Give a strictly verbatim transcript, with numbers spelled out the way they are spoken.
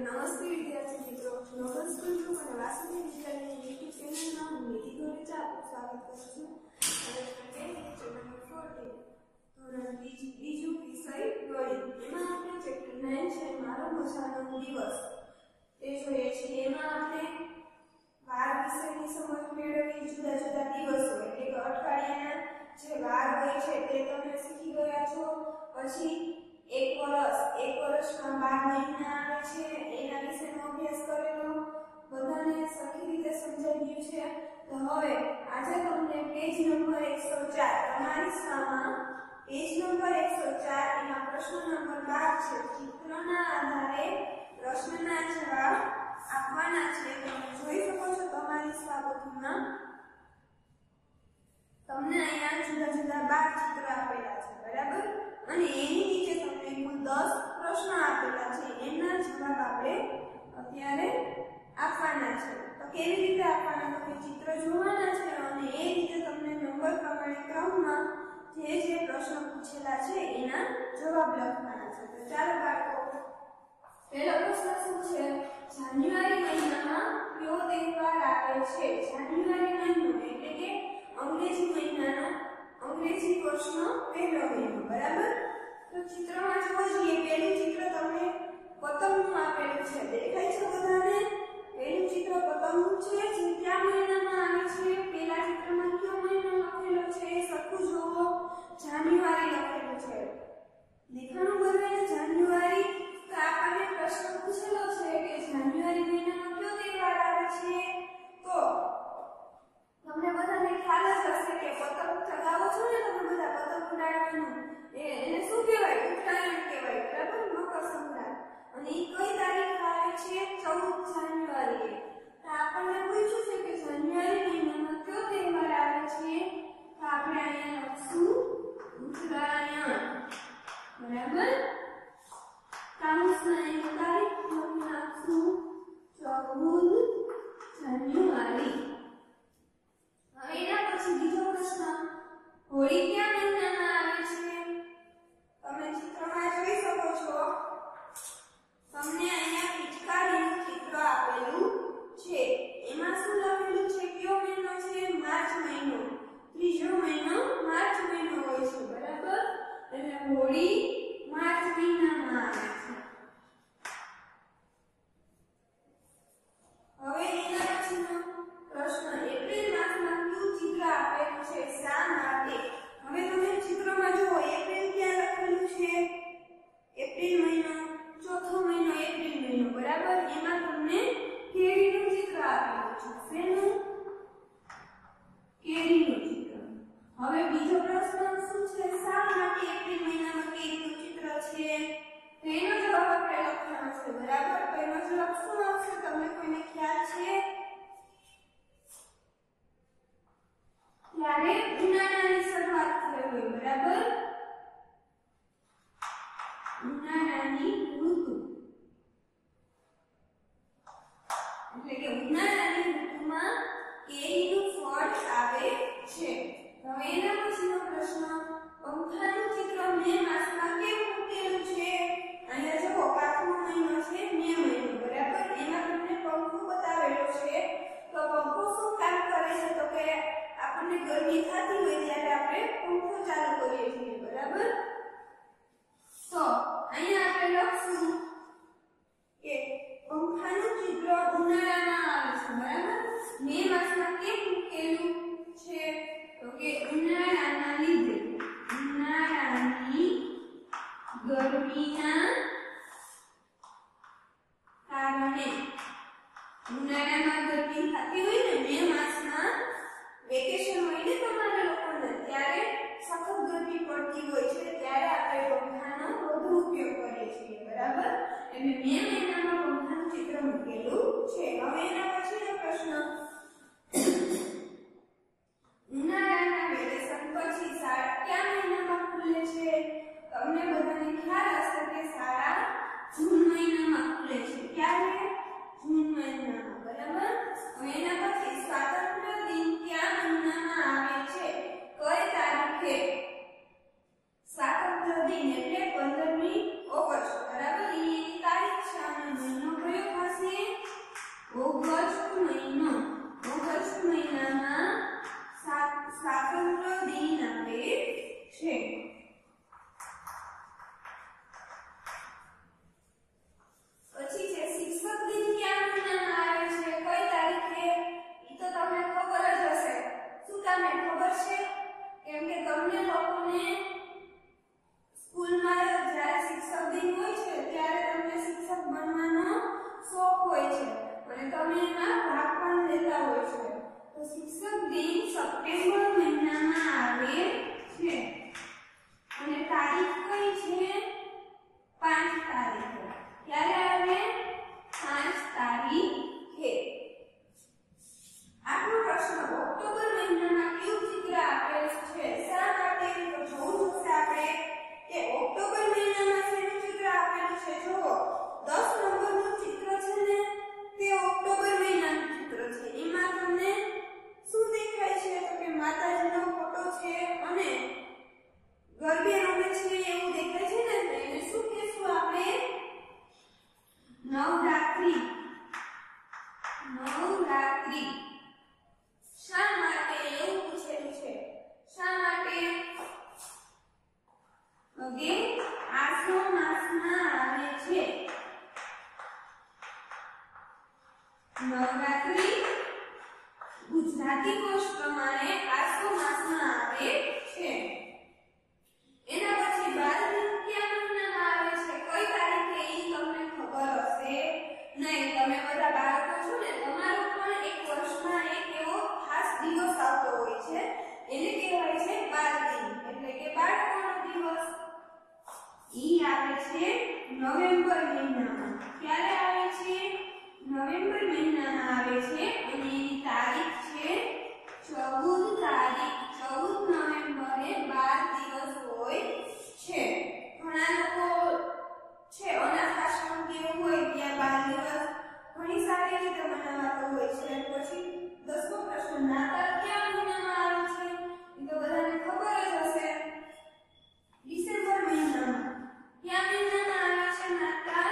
નમસ્તે વિદ્યાર્થી મિત્રો, નોબલ સ્કૂલ ગ્રુપ અને વાસુદેવ વિદ્યાલયની યુટ્યુબ ચેનલમાં હું નિધિ ગોરેચા આપનું સ્વાગત કરું છું. અને ચેપ્ટર નંબર ચૌદ ધોરણ બીજું વિષય ગણિત. એમાં આપણે ચેપ્ટર નવ છે મારો મજાનો દિવસ તે જોઈએ છીએ. એમાં આપણે વાર વિષયની સમજ મેળવી, જુદા જુદા દિવસો એટલે કે અઠવાડિયાના જે વાર હોય છે તે તમે શીખી ગયા છો. પછી એક વર્ષ એક વર્ષમાં બાર મહિના આવે છે એના વિશેનો અભ્યાસ કરેલો, બધાને સરખી રીતે સમજાઈ ગયું છે. તો હવે આજે તમને પેજ નંબર એકસો ચાર તમારી સામે પેજ નંબર એકસો ચાર એમાં પ્રશ્ન નંબર બાર છે. ચિત્રના આધારે પ્રશ્નના જવાબ આપવાના છે. તમે જોઈ શકો છો તમારી સાબુમાં તમને અહીંયા જુદા જુદા બાર ચિત્ર આપેલા છે, બરાબર? અને એની નીચે તમને કુલ દસ પ્રશ્ન આપેલા છે. એના જવાબ આપણે અત્યારે આપવાના છે. તો કેવી રીતે આપવાના? તો કે ચિત્ર જોવાના છે અને એ રીતે તમને નંબર પ્રમાણે ક્રમમાં જે જે પ્રશ્ન પૂછેલા છે એના જવાબ લખવાના છે. તો ચાલો બાળકો, પહેલો પ્રશ્ન શું છે? જાન્યુઆરી મહિનામાં કયો તહેવાર આવે છે? જાન્યુઆરી મહિનો એટલે કે અંગ્રેજી મહિનાનો અંગ્રેજી વર્ષનો પહેલો મહિનો, બરાબર? તો ચિત્રમાં જોવા જઈએ, પહેલું ચિત્ર તમને પતંગનું આપેલું છે, દેખાય છે બધાને? પહેલું ચિત્ર પતંગનું છે. જે કયા મહિનામાં આવે છે? પહેલા ચિત્રમાં કયો મહિનો લખેલો છે? સરખું જોવો, જાન્યુઆરી લખેલું છે. દેખાણું બરાબર? જાન્યુઆરી. તો આપણને પ્રશ્ન પૂછેલો છે કે જાન્યુઆરી મહિનામાં કયો તહેવાર આવે છે? તો તમને બધાને ખ્યાલ જ હશે કે પતંગ ચગાવો છો ને તમે બધા, પતંગ ઉડાડવાનું એને શું કહેવાય? ઉત્તરાયણ કહેવાય, બરાબર? મકર સંક્રાંત. અને એ કઈ તારીખ આવે છે? ચૌદ જાન્યુઆરી. તો આપણને પૂછ્યું છે કે જાન્યુઆરી મહિનામાં કયો તહેવાર આવે છે? તો આપણે અહીંયા લખશું ઉત્તરાયણ, બરાબર? કાઉન્સના એક તારીખ લખશું ચૌદ જાન્યુઆરી. હવે એના પછી બીજો પ્રશ્ન, હોળી કયા મહિનામાં આવે છે? તમે ચિત્રમાં જોઈ શકો છો. તમને અહીંયા પિચકારીનું ચિત્ર આપેલું છે. એમાં શું લખેલું છે? કયો મહિનો છે? માર્ચ મહિનો. ત્રીજો મહિનો માર્ચ મહિનો હોય છે, બરાબર? એટલે હોળી માર્ચ મહિનામાં આવે છે. હવે એના પછીનો પ્રશ્ન, એપ્રિલ માસમાં કયું ચિત્ર આપેલું છે? શા માટે? હવે તમે ચિત્રમાં જુઓ, એપ્રિલ ક્યાં લખેલું છે? એપ્રિલ મહિનો, ચોથો મહિનો એપ્રિલ મહિનો, બરાબર? એમાં તમને કેરીનું ચિત્ર આપેલું છે. શેનું? કેરીનું ચિત્ર. હવે બીજો પ્રશ્ન શું છે? શા માટે એપ્રિલ મહિનામાં કેરીનું ચિત્ર છે? તેનો જવાબ આપણે લખવાનો છે, બરાબર? તો એનો જવાબ શું આવશે? તમને કોઈને ખ્યાલ છે? ત્યારે ઉનાળાની શરૂઆત થઈ હોય, બરાબર? ઉનાળાની ઋતુ એટલે કે ઉનાળાની ઋતુમાં કેરીનું ફળ આવે છે. હવે એના પછીનો પ્રશ્ન, પંખાનું ચિત્ર મે માસમાં કેમ મૂકેલું છે? અહીંયા જુઓ, પાંચમો મહિનો છે મે મહિનો, બરાબર? એમાં તમને પંખો બતાવેલો છે. તો પંખો શું કામ કરે છે? તો કે આપણને ગરમી થતી હોય ત્યારે આપણે પંખો ચાલુ કરીએ છીએ, બરાબર? તો અહીંયા આપણે લખશું કે પંખાનું ચિત્ર ઉનાળામાં આવે છે, બરાબર? મે માસમાં કેમ મૂકેલું છે? તો કે ઉનાળાના લીધે, ઉનાળાની ગરમીના કારણે. ઉનાળામાં ગરમી થતી હોય ને, મે માસમાં વેકેશન હોય ને તમારા લોકોને, ત્યારે સખત ગરમી પડતી હોય છે, ત્યારે આપણે પંખાનો વધુ ઉપયોગ કરીએ છીએ, બરાબર? એટલે મે મહિનામાં પંખાનું ચિત્ર મૂકેલું છે. હવે એના પછીનો પ્રશ્ન, ઉનાળાના વેકેશન પછી શાળા કયા મહિનામાં ખુલે છે? તમને બધાને ખ્યાલ હશે કે શાળા જૂન મહિનામાં ખુલે છે. ક્યારે? જૂન મહિનામાં, બરાબર? હવે એના પછી સ્વાતંત્ર્ય દિન કયા મહિનામાં આવે છે? કઈ તારીખે? સ્વાતંત્ર્ય દિન એટલે પંદરમી ઓગસ્ટ, બરાબર? એની તારીખ છે અને નવરાત્રી ગુજરાતી કોષ પ્રમાણે આસો માસમાં આવે છે. એના પછી બાળદિન કયા મહિનામાં આવે છે, કઈ તારીખે એ તમને ખબર હશે નહીં. તમે બધા બાળકો છો ને, તમારો પણ એક વર્ષમાં એક એવો ખાસ દિવસ આવતો હોય છે, એને કહેવાય છે બાળદિન, એટલે કે બાળકોનો દિવસ. ઈ આવે છે નવેમ્બર મહિનામાં. ક્યારે આવે છે? નવેમ્બર મહિનામાં આવે છે અને એની તારીખ છે ચૌદ તારીખ. ચૌદ નવેમ્બરે બાળ દિવસ હોય છે. ઘણા લોકો છે અનાથ આશ્રમ કેવું હોય ત્યાં બાળ દિવસ ઘણી સારી રીતે મનાવાતો હોય છે. પછી દસમો પ્રશ્ન, નાતાલ કયા મહિનામાં આવે છે? એ તો બધાને ખબર જ હશે, ડિસેમ્બર મહિનામાં. કયા મહિનામાં આવે છે નાતાલ?